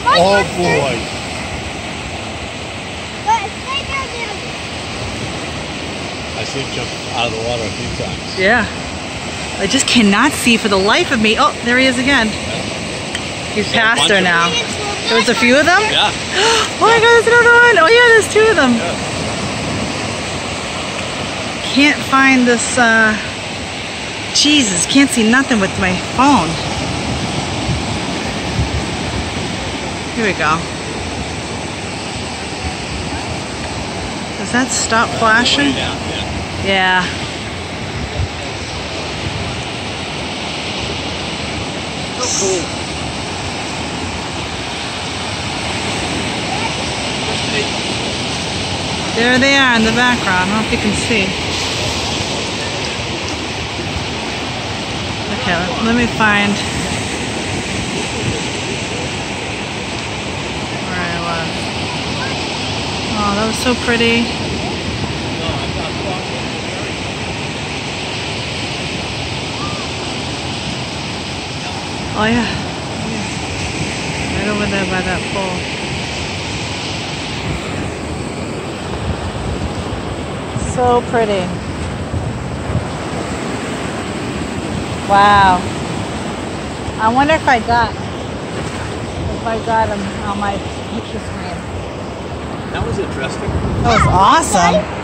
Oh boy. I see him jump out of the water a few times. Yeah. I just cannot see for the life of me. Oh, there he is again. He's past her now. There was a few of them? Yeah. Oh my god, there's another one. Oh yeah, there's two of them. Yeah. Can't find this, Jesus, can't see nothing with my phone. Here we go. Does that stop flashing? Yeah. Oh, cool. There they are in the background. I don't know if you can see. Okay, let me find where I was. Oh, that was so pretty. Oh yeah. Right over there by that pole. So pretty. Wow. I wonder if I got him on my picture screen. That was interesting. That was awesome.